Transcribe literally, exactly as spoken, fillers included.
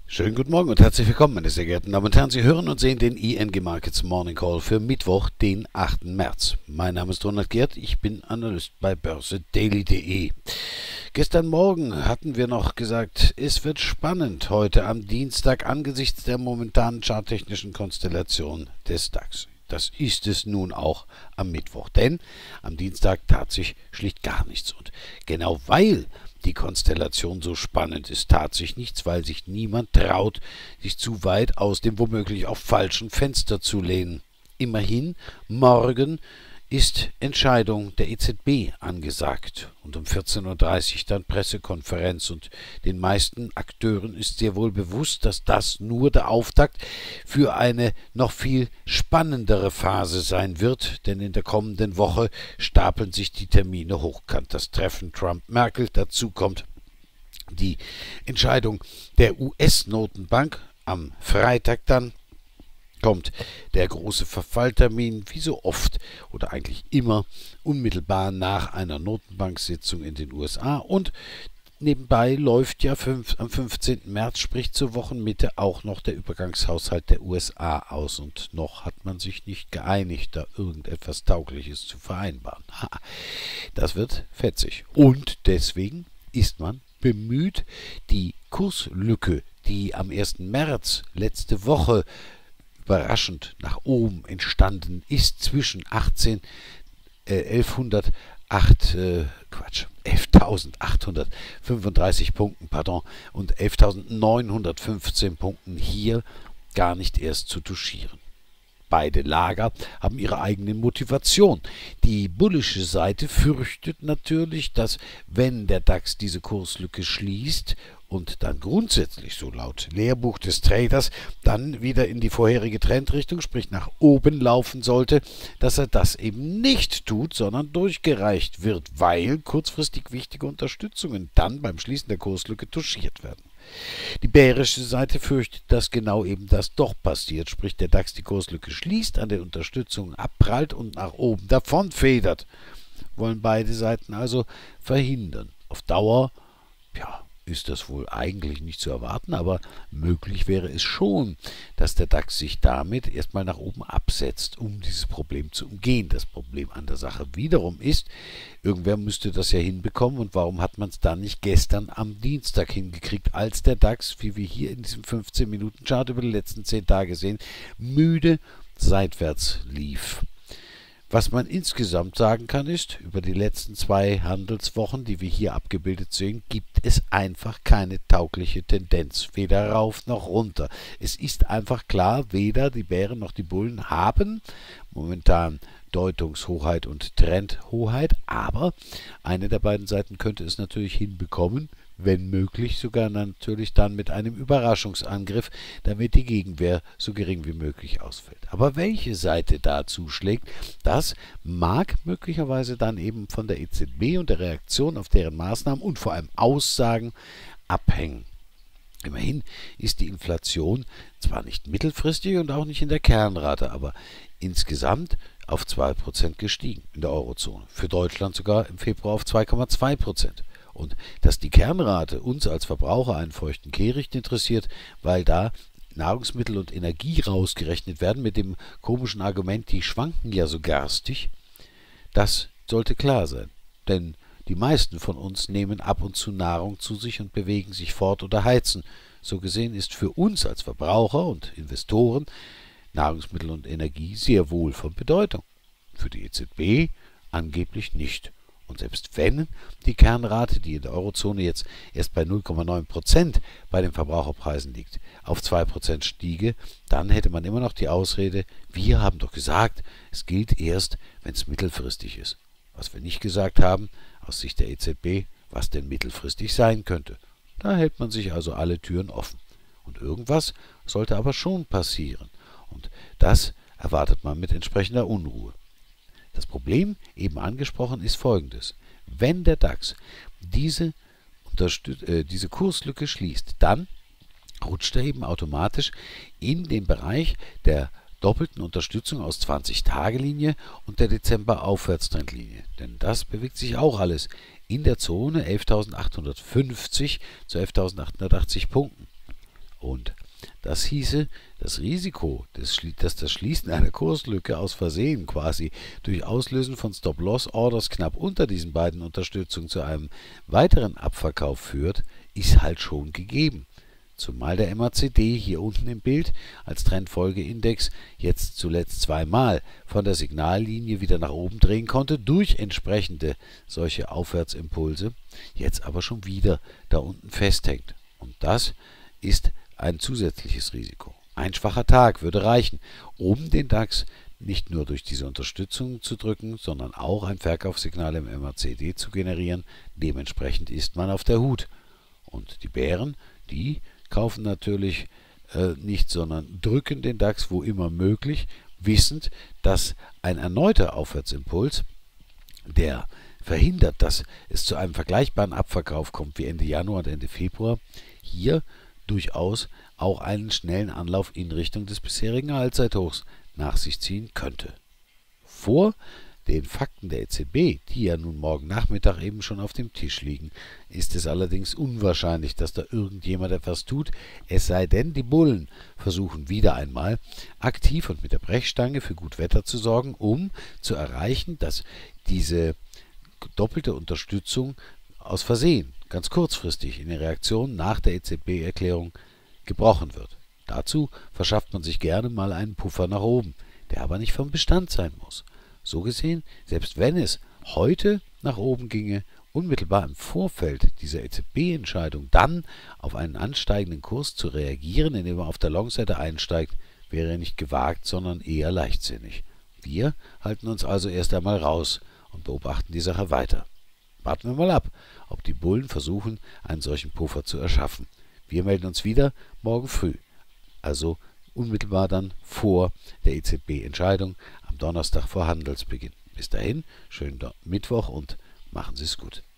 Schönen guten Morgen und herzlich willkommen, meine sehr geehrten Damen und Herren. Sie hören und sehen den I N G Markets Morning Call für Mittwoch, den achten März. Mein Name ist Ronald Gerd, ich bin Analyst bei börse daily punkt de. Gestern Morgen hatten wir noch gesagt, es wird spannend heute am Dienstag angesichts der momentanen charttechnischen Konstellation des DAX. Das ist es nun auch am Mittwoch, denn am Dienstag tat sich schlicht gar nichts. Und genau weil die Konstellation so spannend ist, tat sich nichts, weil sich niemand traut, sich zu weit aus dem womöglich auch falschen Fenster zu lehnen. Immerhin, morgen ist Entscheidung der E Z B angesagt und um vierzehn Uhr dreißig dann Pressekonferenz, und den meisten Akteuren ist sehr wohl bewusst, dass das nur der Auftakt für eine noch viel spannendere Phase sein wird, denn in der kommenden Woche stapeln sich die Termine hochkant. Das Treffen Trump-Merkel, dazu kommt die Entscheidung der U S-Notenbank am Freitag, dann kommt der große Verfalltermin, wie so oft oder eigentlich immer unmittelbar nach einer Notenbanksitzung in den U S A, und nebenbei läuft ja fünf, am fünfzehnten März, sprich zur Wochenmitte, auch noch der Übergangshaushalt der U S A aus, und noch hat man sich nicht geeinigt, da irgendetwas Taugliches zu vereinbaren. Ha, das wird fetzig, und deswegen ist man bemüht, die Kurslücke, die am ersten März letzte Woche überraschend nach oben entstanden ist, zwischen achtzehn, äh, elfhundertacht, äh, Quatsch, elftausendachthundertfünfunddreißig Punkten, pardon, und elftausendneunhundertfünfzehn Punkten hier gar nicht erst zu touchieren. Beide Lager haben ihre eigene Motivation. Die bullische Seite fürchtet natürlich, dass, wenn der DAX diese Kurslücke schließt und dann grundsätzlich, so laut Lehrbuch des Traders, dann wieder in die vorherige Trendrichtung, sprich nach oben laufen sollte, dass er das eben nicht tut, sondern durchgereicht wird, weil kurzfristig wichtige Unterstützungen dann beim Schließen der Kurslücke touchiert werden. Die bärische Seite fürchtet, dass genau eben das doch passiert, sprich der DAX die Kurslücke schließt, an den Unterstützungen abprallt und nach oben davonfedert. Wollen beide Seiten also verhindern. Auf Dauer, ja, ist das wohl eigentlich nicht zu erwarten, aber möglich wäre es schon, dass der DAX sich damit erstmal nach oben absetzt, um dieses Problem zu umgehen. Das Problem an der Sache wiederum ist, irgendwer müsste das ja hinbekommen, und warum hat man es dann nicht gestern am Dienstag hingekriegt, als der DAX, wie wir hier in diesem fünfzehn Minuten Chart über die letzten zehn Tage sehen, müde seitwärts lief. Was man insgesamt sagen kann ist, über die letzten zwei Handelswochen, die wir hier abgebildet sehen, gibt es einfach keine taugliche Tendenz, weder rauf noch runter. Es ist einfach klar, weder die Bären noch die Bullen haben momentan Deutungshoheit und Trendhoheit, aber eine der beiden Seiten könnte es natürlich hinbekommen, wenn möglich sogar natürlich dann mit einem Überraschungsangriff, damit die Gegenwehr so gering wie möglich ausfällt. Aber welche Seite da zuschlägt, das mag möglicherweise dann eben von der E Z B und der Reaktion auf deren Maßnahmen und vor allem Aussagen abhängen. Immerhin ist die Inflation zwar nicht mittelfristig und auch nicht in der Kernrate, aber insgesamt auf zwei Prozent gestiegen in der Eurozone. Für Deutschland sogar im Februar auf zwei Komma zwei Prozent. Und dass die Kernrate uns als Verbraucher einen feuchten Kehricht interessiert, weil da Nahrungsmittel und Energie rausgerechnet werden mit dem komischen Argument, die schwanken ja so garstig, das sollte klar sein. Denn die meisten von uns nehmen ab und zu Nahrung zu sich und bewegen sich fort oder heizen. So gesehen ist für uns als Verbraucher und Investoren Nahrungsmittel und Energie sehr wohl von Bedeutung. Für die E Z B angeblich nicht. Und selbst wenn die Kernrate, die in der Eurozone jetzt erst bei null Komma neun Prozent bei den Verbraucherpreisen liegt, auf zwei Prozent stiege, dann hätte man immer noch die Ausrede, wir haben doch gesagt, es gilt erst, wenn es mittelfristig ist. Was wir nicht gesagt haben, aus Sicht der E Z B, was denn mittelfristig sein könnte. Da hält man sich also alle Türen offen. Und irgendwas sollte aber schon passieren. Und das erwartet man mit entsprechender Unruhe. Das Problem, eben angesprochen, ist folgendes. Wenn der DAX diese, äh, diese Kurslücke schließt, dann rutscht er eben automatisch in den Bereich der doppelten Unterstützung aus zwanzig-Tage-Linie und der Dezember-Aufwärtstrendlinie. Denn das bewegt sich auch alles in der Zone elftausendachthundertfünfzig zu elftausendachthundertachtzig Punkten. Und das hieße, das Risiko, dass das Schließen einer Kurslücke aus Versehen quasi durch Auslösen von Stop-Loss-Orders knapp unter diesen beiden Unterstützungen zu einem weiteren Abverkauf führt, ist halt schon gegeben. Zumal der M A C D hier unten im Bild als Trendfolgeindex jetzt zuletzt zweimal von der Signallinie wieder nach oben drehen konnte durch entsprechende solche Aufwärtsimpulse, jetzt aber schon wieder da unten festhängt. Und das ist ein zusätzliches Risiko. Ein schwacher Tag würde reichen, um den DAX nicht nur durch diese Unterstützung zu drücken, sondern auch ein Verkaufssignal im M A C D zu generieren. Dementsprechend ist man auf der Hut. Und die Bären, die kaufen natürlich äh, nicht, sondern drücken den DAX wo immer möglich, wissend, dass ein erneuter Aufwärtsimpuls, der verhindert, dass es zu einem vergleichbaren Abverkauf kommt wie Ende Januar und Ende Februar, hier durchaus auch einen schnellen Anlauf in Richtung des bisherigen Allzeithochs nach sich ziehen könnte. Vor den Fakten der E Z B, die ja nun morgen Nachmittag eben schon auf dem Tisch liegen, ist es allerdings unwahrscheinlich, dass da irgendjemand etwas tut, es sei denn, die Bullen versuchen wieder einmal aktiv und mit der Brechstange für gut Wetter zu sorgen, um zu erreichen, dass diese doppelte Unterstützung aus Versehen, ganz kurzfristig in der Reaktion nach der E Z B-Erklärung gebrochen wird. Dazu verschafft man sich gerne mal einen Puffer nach oben, der aber nicht vom Bestand sein muss. So gesehen, selbst wenn es heute nach oben ginge, unmittelbar im Vorfeld dieser E Z B-Entscheidung dann auf einen ansteigenden Kurs zu reagieren, indem man auf der Long-Seite einsteigt, wäre nicht gewagt, sondern eher leichtsinnig. Wir halten uns also erst einmal raus und beobachten die Sache weiter. Warten wir mal ab, ob die Bullen versuchen, einen solchen Puffer zu erschaffen. Wir melden uns wieder morgen früh, also unmittelbar dann vor der E Z B-Entscheidung am Donnerstag vor Handelsbeginn. Bis dahin, schönen Mittwoch und machen Sie es gut.